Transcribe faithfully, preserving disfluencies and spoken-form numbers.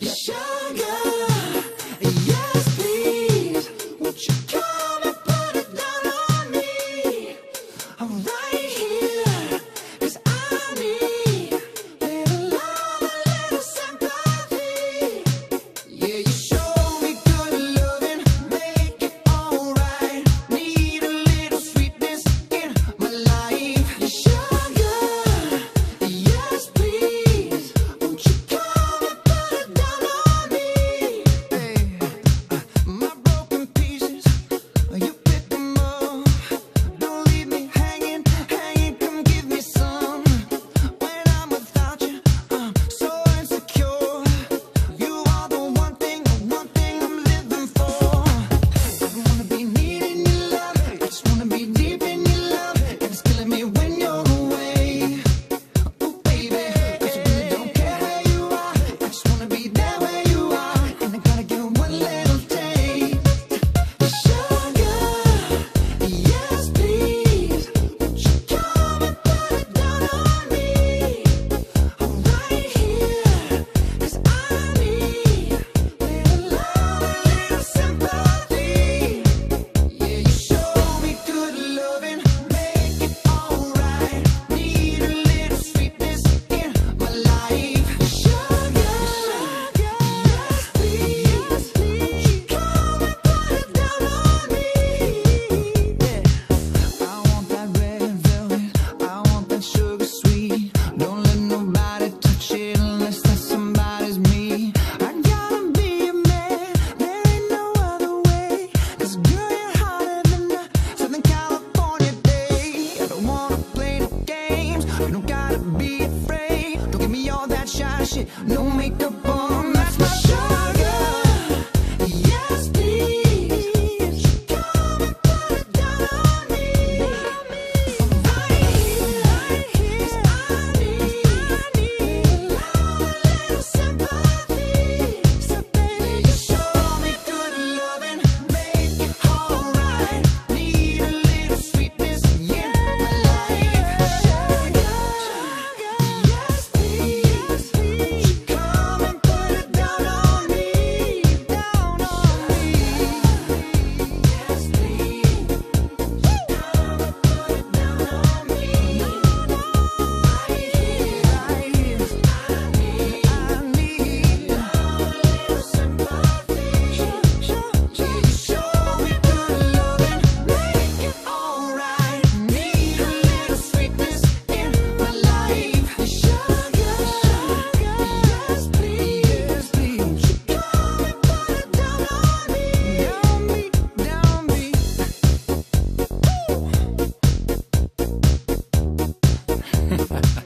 Sugar, yes please, won't you come and put it down on me? I'm right here, 'cause I need a little love, a little sympathy. Yeah, you show me good loving, make it alright. Need a little sweetness in my life. Sugar, yes please, won't you come and put it down on me? Hey, my broken pieces, you pick them up. Don't leave me hanging, hanging, come give me some. When I'm without you, I'm so insecure. You are the one thing, the one thing I'm living for. I don't wanna be needing your love, I just wanna be deep in your love. And it's killing me when you're away. Ooh baby, 'cause I really don't care where you are, I just wanna be there where you are. And I gotta get one little taste. Sugar, yes please, won't you come and put it down on me? I'm right here, 'cause I need a little love, a little sympathy. Yeah, you show me good loving, make it alright. Need a little sweetness in my life. Sugar, yes please, won't you come and put it down on me? Yeah, I want that red velvet, I want that sugar sweet. Don't let nobody touch it unless that somebody's me. I gotta be a man, there ain't no other way. 'Cause girl, you're hotter than the Southern California day. I don't wanna play no games, you don't gotta be afraid. Don't give me all that shy shit, no makeup on, that's my sugar. Yes please, come and put it down on me. I'm right here, 'cause I need a love, a little sympathy. So baby, you show me good loving, make it alright. Need a little sweetness in my life. Sugar, yes please, won't you come and put it down on me? Down on me. Yes please, come and put it down on me. Right here, right here, I need, I need a little sympathy. Yeah, you show me good loving, make it alright. Need a little sweetness in my life. Sugar, yes please, won't you come and put it down on me? Down me, down me. Woo!